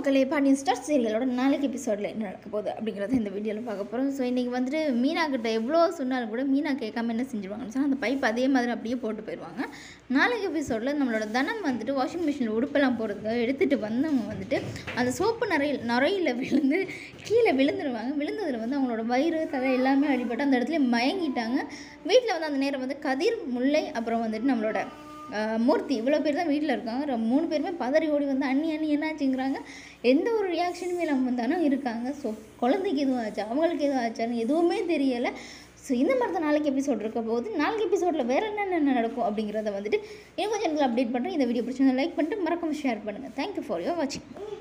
மக்களே, பாண்டியன் ஸ்டார் சீரியலோட நாளைக்கு எபிசோடில் என்ன நடக்க போகுது அப்படிங்கிறத இந்த வீடியோவில் பார்க்க போகிறோம். ஸோ இன்றைக்கி வந்துட்டு மீனா கிட்ட எவ்வளோ சொன்னாலும் கூட மீனா கேட்காம என்ன செஞ்சுருவாங்கன்னு சொன்னால் அந்த பைப் அதே மாதிரி அப்படியே போட்டு போயிடுவாங்க. நாளைக்கு எபிசோடில் நம்மளோட தனம் வந்துட்டு வாஷிங் மிஷினில் உடுப்பெல்லாம் போகிறதுக்காக எடுத்துகிட்டு வந்தவங்க வந்துட்டு அந்த சோப்பு நுரையில் விழுந்து கீழே விழுந்துருவாங்க. விழுந்ததில் வந்து அவங்களோட வயிறு தலை எல்லாமே அடிபட்டு அந்த இடத்துல மயங்கிட்டாங்க. வீட்டில் வந்து அந்த நேரம் வந்து கதிர், முல்லை, அப்புறம் வந்துட்டு நம்மளோட மூர்த்தி இவ்வளோ பேர் தான் வீட்டில் இருக்காங்க. 3 பேருமே பதறி ஓடி வந்து அண்ணி என்னாச்சுங்கிறாங்க. எந்த ஒரு ரியாக்ஷனுமே இல்லாமல் வந்தாலும் இருக்காங்க. ஸோ குழந்தைக்கு எதுவும் ஆச்சா, அவங்களுக்கு எதுவும் ஆச்சான்னு எதுவுமே தெரியலை. ஸோ இந்த மாதிரி தான் நாளைக்கு எபிசோட் இருக்க போகுது. நாளைக்கு எபிசோடில் வேறு என்னென்ன நடக்கும் அப்படிங்கிறத வந்துட்டு இன்னும் கொஞ்சம் அப்டேட் பண்ணுறேன். இந்த வீடியோ பிடிச்சிருந்தா லைக் பண்ணிட்டு மறக்காம ஷேர் பண்ணுங்கள். தேங்க்யூ ஃபார் யுவர் வாட்சிங்.